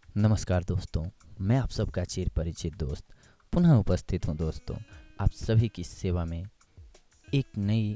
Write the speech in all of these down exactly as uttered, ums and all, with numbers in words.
नमस्कार दोस्तों, मैं आप सबका चिर परिचित दोस्त पुनः उपस्थित हूँ। दोस्तों, आप सभी की सेवा में एक नई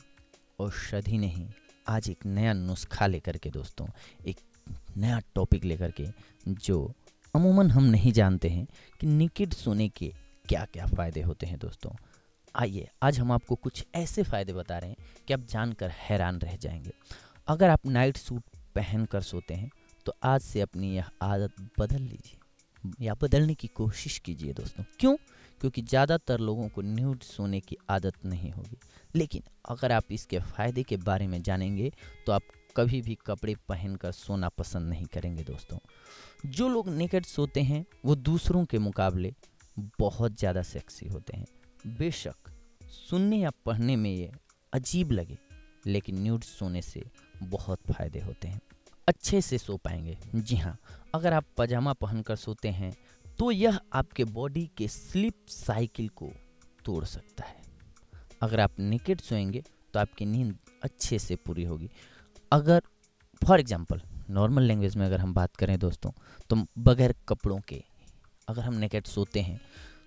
औषधि नहीं, आज एक नया नुस्खा लेकर के दोस्तों, एक नया टॉपिक लेकर के, जो अमूमन हम नहीं जानते हैं कि नेकेड सोने के क्या क्या फ़ायदे होते हैं। दोस्तों, आइए आज हम आपको कुछ ऐसे फ़ायदे बता रहे हैं कि आप जानकर हैरान रह जाएंगे। अगर आप नाइट सूट पहन कर सोते हैं तो आज से अपनी यह आदत बदल लीजिए या बदलने की कोशिश कीजिए दोस्तों। क्यों? क्योंकि ज़्यादातर लोगों को न्यूड सोने की आदत नहीं होगी, लेकिन अगर आप इसके फ़ायदे के बारे में जानेंगे तो आप कभी भी कपड़े पहनकर सोना पसंद नहीं करेंगे। दोस्तों, जो लोग नेकेड सोते हैं वो दूसरों के मुकाबले बहुत ज़्यादा सेक्सी होते हैं। बेशक सुनने या पढ़ने में ये अजीब लगे, लेकिन न्यूड सोने से बहुत फ़ायदे होते हैं। अच्छे से सो पाएंगे। जी हाँ, अगर आप पजामा पहनकर सोते हैं तो यह आपके बॉडी के स्लीप साइकिल को तोड़ सकता है। अगर आप नेकेड सोएंगे तो आपकी नींद अच्छे से पूरी होगी। अगर फॉर एग्जांपल नॉर्मल लैंग्वेज में अगर हम बात करें दोस्तों, तो बगैर कपड़ों के अगर हम नेकेड सोते हैं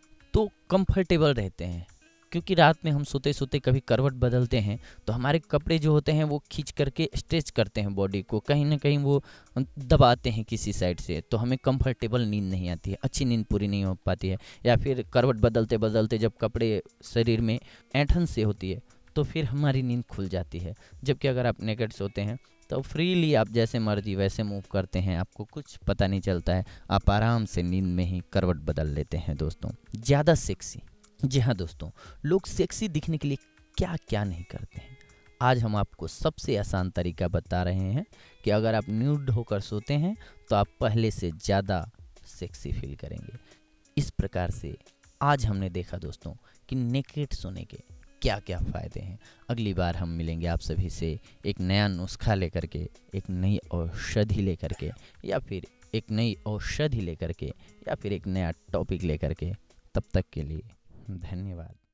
तो कंफर्टेबल रहते हैं, क्योंकि रात में हम सोते सोते कभी करवट बदलते हैं तो हमारे कपड़े जो होते हैं वो खींच करके स्ट्रेच करते हैं बॉडी को, कहीं ना कहीं वो दबाते हैं किसी साइड से, तो हमें कंफर्टेबल नींद नहीं आती है, अच्छी नींद पूरी नहीं हो पाती है। या फिर करवट बदलते बदलते जब कपड़े शरीर में ऐंठन से होती है तो फिर हमारी नींद खुल जाती है। जबकि अगर आप नेकेड सोते हैं तो फ्रीली आप जैसे मर्जी वैसे मूव करते हैं, आपको कुछ पता नहीं चलता है, आप आराम से नींद में ही करवट बदल लेते हैं। दोस्तों, ज़्यादा सेक्सी, जी हाँ दोस्तों, लोग सेक्सी दिखने के लिए क्या क्या नहीं करते हैं। आज हम आपको सबसे आसान तरीका बता रहे हैं कि अगर आप न्यूड होकर सोते हैं तो आप पहले से ज़्यादा सेक्सी फील करेंगे। इस प्रकार से आज हमने देखा दोस्तों कि नेकेड सोने के क्या क्या फ़ायदे हैं। अगली बार हम मिलेंगे आप सभी से एक नया नुस्खा लेकर के, एक नई औषधि लेकर के, या फिर एक नई औषधि लेकर के, या फिर एक नया टॉपिक लेकर के। तब तक के लिए धन्यवाद।